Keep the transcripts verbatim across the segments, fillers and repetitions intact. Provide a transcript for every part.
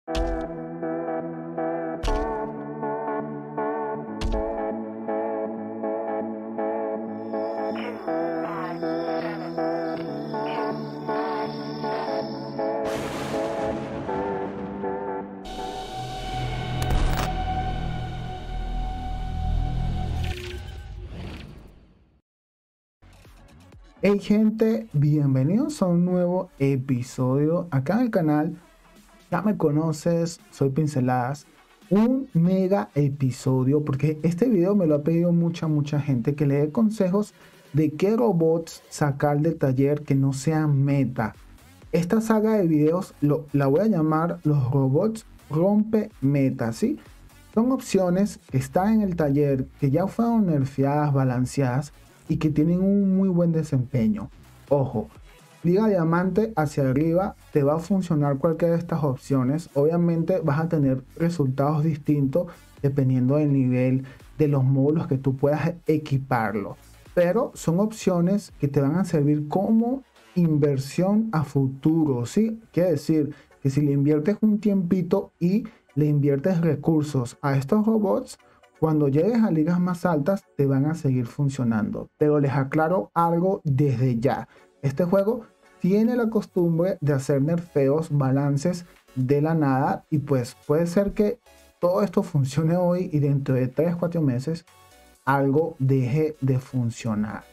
Hey gente, bienvenidos a un nuevo episodio acá en el canal. Ya me conoces, soy Pinceladas. Un mega episodio porque este video me lo ha pedido mucha mucha gente, que le dé consejos de qué robots sacar del taller que no sean meta. Esta saga de videos lo, la voy a llamar los robots rompe meta, ¿sí? Son opciones que están en el taller, que ya fueron nerfeadas, balanceadas y que tienen un muy buen desempeño. Ojo, Liga Diamante hacia arriba te va a funcionar cualquiera de estas opciones. Obviamente vas a tener resultados distintos dependiendo del nivel de los módulos que tú puedas equiparlo, pero son opciones que te van a servir como inversión a futuro, ¿sí? Quiere decir que si le inviertes un tiempito y le inviertes recursos a estos robots, cuando llegues a ligas más altas te van a seguir funcionando. Pero les aclaro algo desde ya. Este juego tiene la costumbre de hacer nerfeos, balances de la nada. Y pues puede ser que todo esto funcione hoy y dentro de tres cuatro meses algo deje de funcionar.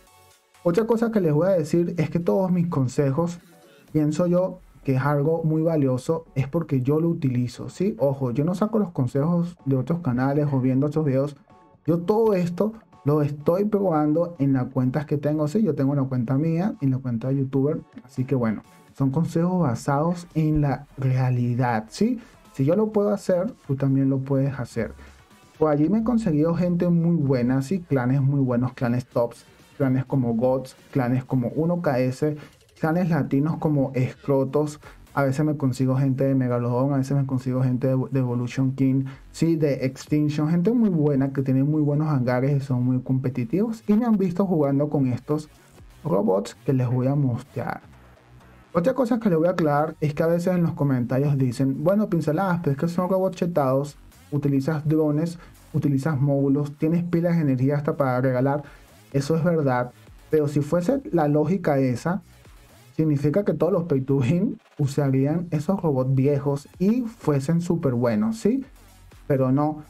Otra cosa que les voy a decir es que todos mis consejos, pienso yo, que es algo muy valioso, es porque yo lo utilizo, ¿sí? Ojo, yo no saco los consejos de otros canales o viendo otros videos. Yo todo esto lo estoy probando en las cuentas que tengo, ¿sí? Yo tengo una cuenta mía y la cuenta de youtuber, así que bueno, son consejos basados en la realidad, ¿sí? Si yo lo puedo hacer, tú también lo puedes hacer. Por allí me he conseguido gente muy buena, ¿sí? Clanes muy buenos, clanes tops, clanes como Gods, clanes como uno K S, clanes latinos como Escrotos. A veces me consigo gente de Megalodon, a veces me consigo gente de, de Evolution King, sí, de Extinction, gente muy buena que tiene muy buenos hangares y son muy competitivos y me han visto jugando con estos robots que les voy a mostrar. Otra cosa que les voy a aclarar es que a veces en los comentarios dicen, bueno, Pinceladas, pero es que son robots chetados, utilizas drones, utilizas módulos, tienes pilas de energía hasta para regalar. Eso es verdad, pero si fuese la lógica esa, significa que todos los pay to win usarían esos robots viejos y fuesen súper buenos, ¿sí? Pero no.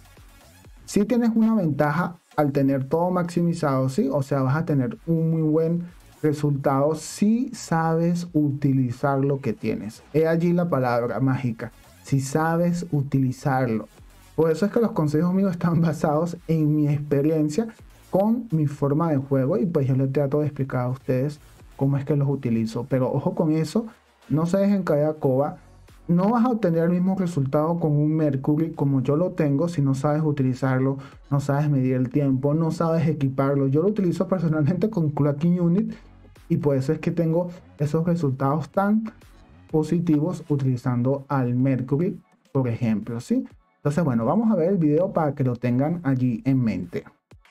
Sí tienes una ventaja al tener todo maximizado, ¿sí? O sea, vas a tener un muy buen resultado si sabes utilizar lo que tienes. He allí la palabra mágica. Si sabes utilizarlo. Por eso es que los consejos míos están basados en mi experiencia con mi forma de juego y pues yo les trato de explicar a ustedes cómo es que los utilizo. Pero ojo con eso, no se dejen caer a coba. No vas a obtener el mismo resultado con un Mercury como yo lo tengo si no sabes utilizarlo, no sabes medir el tiempo, no sabes equiparlo. Yo lo utilizo personalmente con Clocking Unit y por eso es que tengo esos resultados tan positivos utilizando al Mercury, por ejemplo, ¿sí? Entonces, bueno, vamos a ver el video para que lo tengan allí en mente.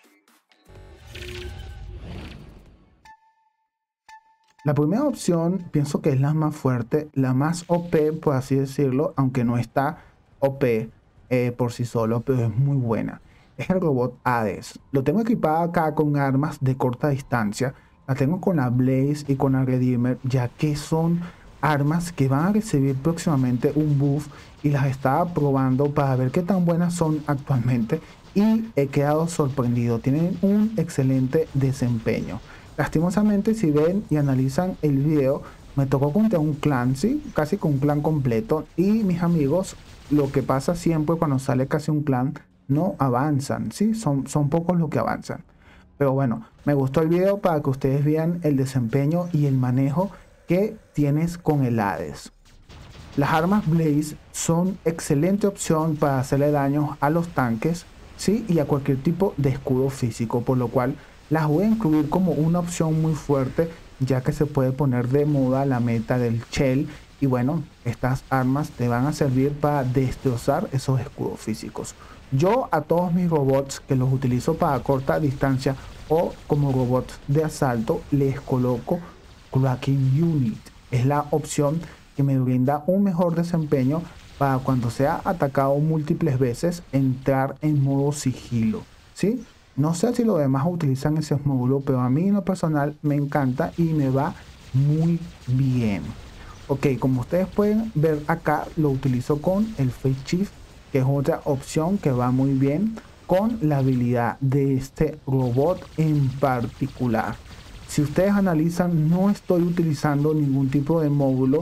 La primera opción pienso que es la más fuerte, la más O P, por así decirlo, aunque no está O P eh, por sí solo, pero es muy buena. Es el robot Hades. Lo tengo equipado acá con armas de corta distancia. La tengo con la Blaze y con la Redeemer, ya que son armas que van a recibir próximamente un buff y las estaba probando para ver qué tan buenas son actualmente y he quedado sorprendido. Tienen un excelente desempeño. Lastimosamente, si ven y analizan el video, me tocó contra un clan, ¿sí? Casi con un clan completo. Y mis amigos, lo que pasa siempre cuando sale casi un clan, no avanzan, ¿sí? Son, son pocos los que avanzan. Pero bueno, me gustó el video para que ustedes vean el desempeño y el manejo que tienes con el Hades. Las armas Blaze son excelente opción para hacerle daño a los tanques, ¿sí? Y a cualquier tipo de escudo físico, por lo cual las voy a incluir como una opción muy fuerte, ya que se puede poner de moda la meta del Shell. Y bueno, estas armas te van a servir para destrozar esos escudos físicos. Yo a todos mis robots que los utilizo para corta distancia o como robots de asalto les coloco Clocking Unit. Es la opción que me brinda un mejor desempeño para cuando sea atacado múltiples veces entrar en modo sigilo, ¿sí? No sé si los demás utilizan ese módulo, pero a mí en lo personal me encanta y me va muy bien. Ok, como ustedes pueden ver acá, lo utilizo con el Phase Shift, que es otra opción que va muy bien con la habilidad de este robot en particular. Si ustedes analizan, no estoy utilizando ningún tipo de módulo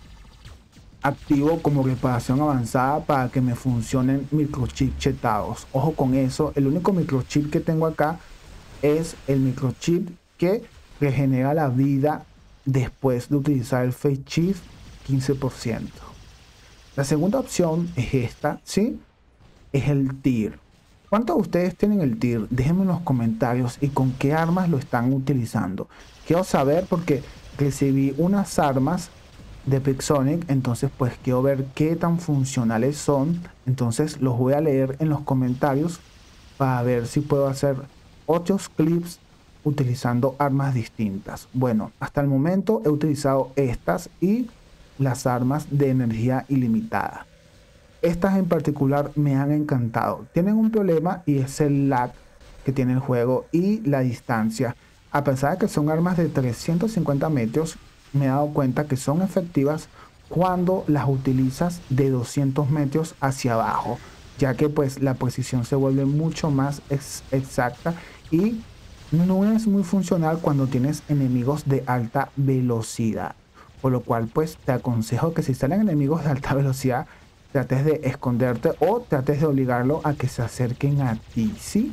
activo como reparación avanzada para que me funcionen microchip chetados. Ojo con eso, el único microchip que tengo acá es el microchip que regenera la vida después de utilizar el Phase Shift quince por ciento. La segunda opción es esta, ¿sí? Es el tir. ¿Cuántos de ustedes tienen el tir? Déjenme en los comentarios y con qué armas lo están utilizando. Quiero saber porque recibí unas armas de Pixonic, entonces pues quiero ver qué tan funcionales son. Entonces los voy a leer en los comentarios para ver si puedo hacer otros clips utilizando armas distintas. Bueno, hasta el momento he utilizado estas y las armas de energía ilimitada. Estas en particular me han encantado. Tienen un problema y es el lag que tiene el juego y la distancia. A pesar de que son armas de trescientos cincuenta metros, me he dado cuenta que son efectivas cuando las utilizas de doscientos metros hacia abajo, ya que pues la precisión se vuelve mucho más ex exacta y no es muy funcional cuando tienes enemigos de alta velocidad. Por lo cual pues te aconsejo que si salen enemigos de alta velocidad, trates de esconderte o trates de obligarlo a que se acerquen a ti, ¿sí?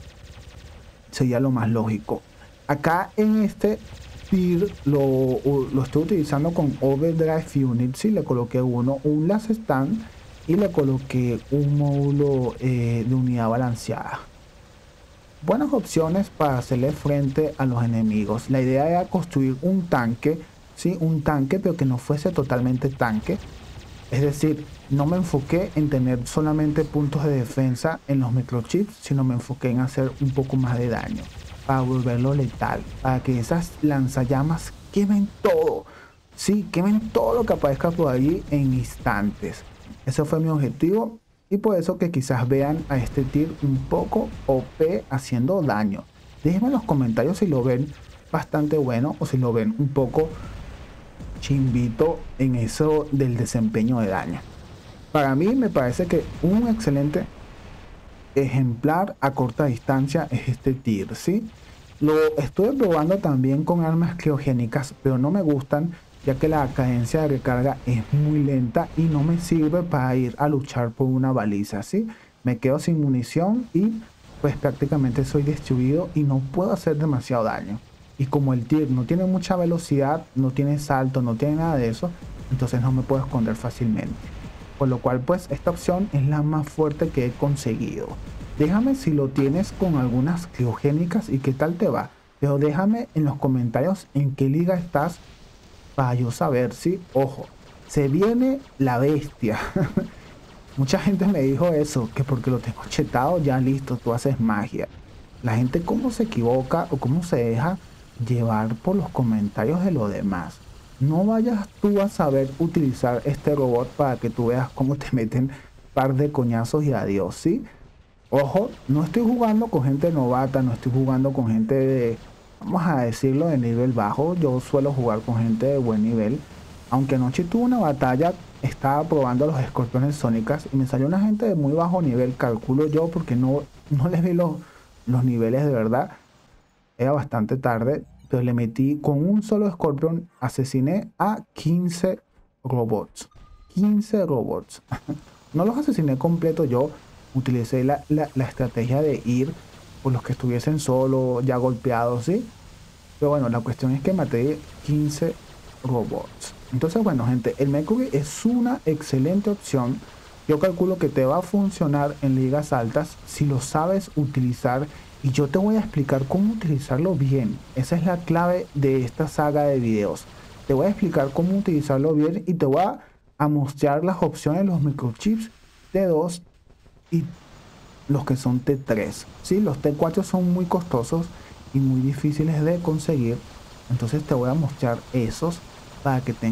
Sería lo más lógico. Acá en este tir lo, lo estoy utilizando con Overdrive Unit, ¿sí? Le coloqué uno, un Last Stand y le coloqué un módulo eh, de unidad balanceada. Buenas opciones para hacerle frente a los enemigos. La idea era construir un tanque, ¿sí? Un tanque, pero que no fuese totalmente tanque. Es decir, no me enfoqué en tener solamente puntos de defensa en los microchips, sino me enfoqué en hacer un poco más de daño para volverlo letal, para que esas lanzallamas quemen todo, sí, quemen todo lo que aparezca por allí en instantes. Ese fue mi objetivo y por eso que quizás vean a este tir un poco O P haciendo daño. Déjenme en los comentarios si lo ven bastante bueno o si lo ven un poco chimbito en eso del desempeño de daño. Para mí me parece que un excelente ejemplar a corta distancia es este tir, ¿sí? Lo estuve probando también con armas criogénicas, pero no me gustan ya que la cadencia de recarga es muy lenta y no me sirve para ir a luchar por una baliza, ¿sí? Me quedo sin munición y pues prácticamente soy destruido y no puedo hacer demasiado daño. Y como el tir no tiene mucha velocidad, no tiene salto, no tiene nada de eso, entonces no me puedo esconder fácilmente. Por lo cual pues esta opción es la más fuerte que he conseguido. Déjame si lo tienes con algunas criogénicas y qué tal te va. Pero déjame en los comentarios en qué liga estás para yo saber, ¿sí? Ojo, se viene la bestia. Mucha gente me dijo eso, que porque lo tengo chetado ya listo, tú haces magia. La gente cómo se equivoca o cómo se deja llevar por los comentarios de los demás. No vayas tú a saber utilizar este robot para que tú veas cómo te meten par de coñazos y adiós, ¿sí? Ojo, no estoy jugando con gente novata, no estoy jugando con gente de, vamos a decirlo, de nivel bajo. Yo suelo jugar con gente de buen nivel. Aunque anoche tuve una batalla, estaba probando los escorpiones sónicas y me salió una gente de muy bajo nivel, calculo yo, porque no, no les vi los, los niveles de verdad. Era bastante tarde, pero le metí con un solo escorpión, asesiné a quince robots. quince robots. No los asesiné completo yo, utilicé la, la, la estrategia de ir por los que estuviesen solo, ya golpeados, ¿sí? Pero bueno, la cuestión es que maté quince robots. Entonces, bueno, gente, el Mercury es una excelente opción. Yo calculo que te va a funcionar en ligas altas si lo sabes utilizar. Y yo te voy a explicar cómo utilizarlo bien. Esa es la clave de esta saga de videos. Te voy a explicar cómo utilizarlo bien y te voy a, a mostrar las opciones de los microchips T dos y los que son T tres. ¿Sí? Los T cuatro son muy costosos y muy difíciles de conseguir. Entonces te voy a mostrar esos para que tengas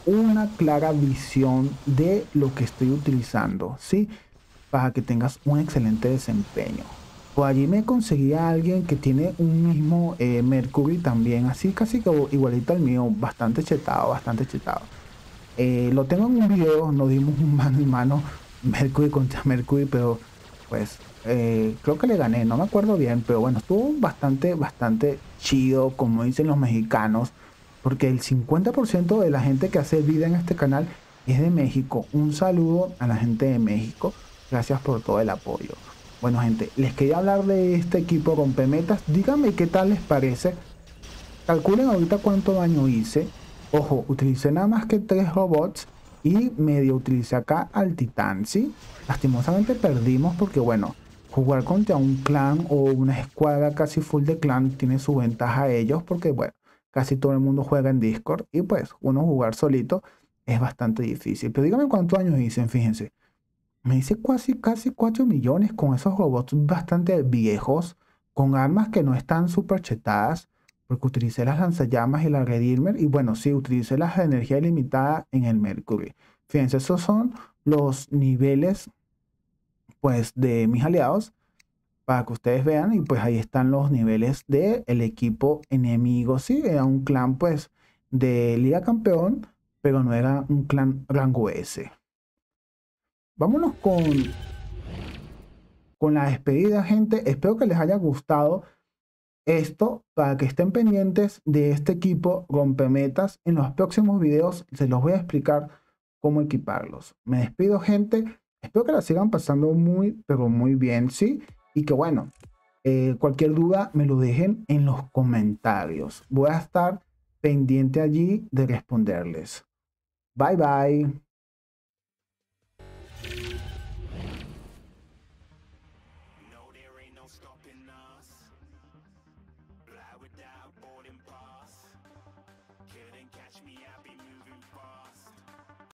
una clara visión de lo que estoy utilizando, ¿sí? Para que tengas un excelente desempeño. Por allí me conseguí a alguien que tiene un mismo eh, Mercury también, así casi que igualito al mío, bastante chetado, bastante chetado. Eh, lo tengo en un video, nos dimos un mano y mano, Mercury contra Mercury, pero pues eh, creo que le gané, no me acuerdo bien, pero bueno, estuvo bastante, bastante chido, como dicen los mexicanos, porque el cincuenta por ciento de la gente que hace vida en este canal es de México. Un saludo a la gente de México, gracias por todo el apoyo. Bueno, gente, les quería hablar de este equipo rompemetas, díganme qué tal les parece, calculen ahorita cuánto daño hice. Ojo, utilicé nada más que tres robots y medio utilicé acá al titán, ¿sí? Lastimosamente perdimos porque, bueno, jugar contra un clan o una escuadra casi full de clan tiene su ventaja a ellos porque, bueno, casi todo el mundo juega en Discord y pues uno jugar solito es bastante difícil. Pero díganme cuántos años hice, fíjense. Me hice casi, casi cuatro millones con esos robots bastante viejos, con armas que no están súper chetadas, porque utilicé las lanzallamas y la Redeemer, y bueno, sí, utilicé las de energía ilimitada en el Mercury. Fíjense, esos son los niveles, pues, de mis aliados, para que ustedes vean, y pues ahí están los niveles del equipo enemigo. Sí, era un clan, pues, de Liga Campeón, pero no era un clan rango S. Vámonos con con la despedida, gente. Espero que les haya gustado esto, para que estén pendientes de este equipo rompemetas. En los próximos videos se los voy a explicar cómo equiparlos. Me despido, gente. Espero que la sigan pasando muy, pero muy bien, ¿sí? Y que bueno, eh, cualquier duda me lo dejen en los comentarios. Voy a estar pendiente allí de responderles. Bye, bye.